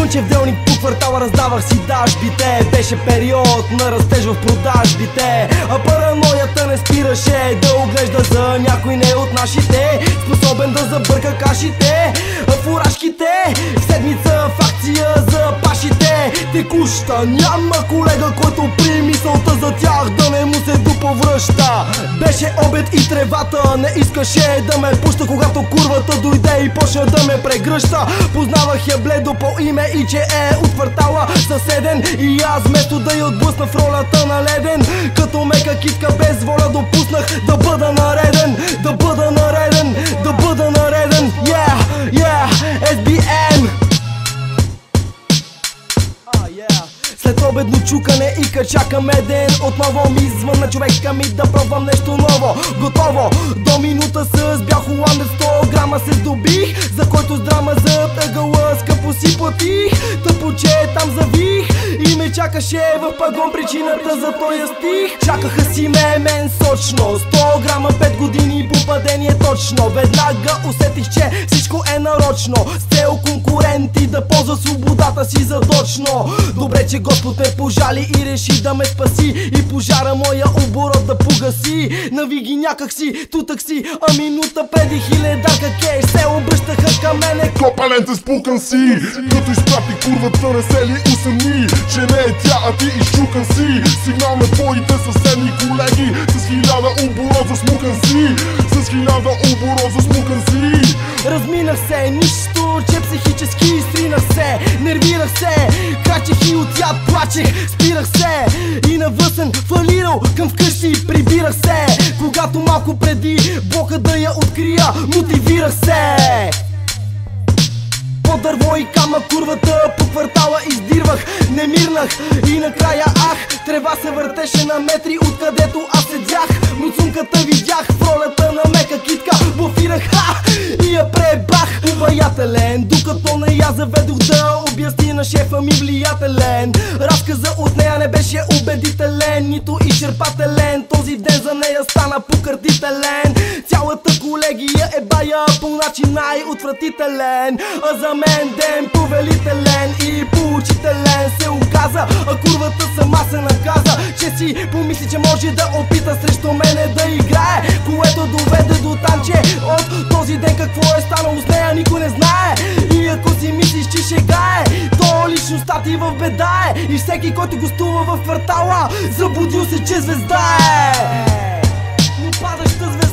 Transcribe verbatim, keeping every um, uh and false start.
Слънчев делник по квартала, раздавах си дажбите. Беше период на растеж в продажбите, а параноята не спираше да оглежда за някой не от нашите, способен да забърка кашите, фуражките. Седмица в акция за пашите. Текуща няма колега, който при мисълта за тях да не му се доповръща. Беше обед и тревата не искаше да ме пуща, когато курвата дойде и почна да ме прегръща. Познавах я бледо по име и че е от квартала съседен, и аз вместо да я отблъсна в ролята на леден, като мека китка без воля допуснах да бъда нареден, да бъда нареден, да бъда нареден. Yeah, yeah, Ес Би Ен. След обедно чукане и качака меден, отново ми звънна човека ми да пробвам нещо ново. Готово, до минута с бял холандец, сто грама се здобих, за който с драма зад ъгъла скъпо си платих. Тъпо, че там завих и ме чакаше в пагон причината за този стих. Чакаха си ме мен сочно, сто грама, пет години попадение точно. Веднага усетих, че всичко е нарочно, с цел конкуренти да ползва свободата си задочно. Добре, че Господ ме пожали и реши да ме спаси, и пожара моя оборот да погаси. Навиги някак си, тутък си, а минута преди хиледарка кеш се обръщаха към мене. Копалента спукан си, като изпрати курвата не се ли усъмни, че не е тя, а ти изчукан си. Сигнал на твоите съседни колеги, с хиляда оборот засмукан си, с хиляда оборот засмукан си. Разминах се, нищо, че психически изтринах се, нервирах се, крачех и от яд плачех, спирах се и навъсен фалирал към вкъщи прибирах се. Когато малко преди блока да я открия, мотивирах се. По дърво и камък курвата по квартала издирвах, не мирнах и накрая ах, трева се въртеше на метри откъдето аз седях. Муцунката видях в ролята на мека китка, блофирах ха и я пребах. Обаятелен, докато не я заведох да обясни на шефа ми влиятелен. Разказа от нея не беше убедителен, нито изчерпателен. Този ден за нея стана покъртителен. Цялата колегия е бая по начин най-отвратителен, а за мен ден повелителен и поучителен се оказа. А курвата сама се наказа, че си помисли, че може да опита срещу мене да играе, което доведе до там, че от този ден какво е станало с нея никой не знае. И ако си мислиш, че шега е, то личността ти в беда е. И всеки, който гостува в квартала, забудил се, че звезда е, но падаща звезда.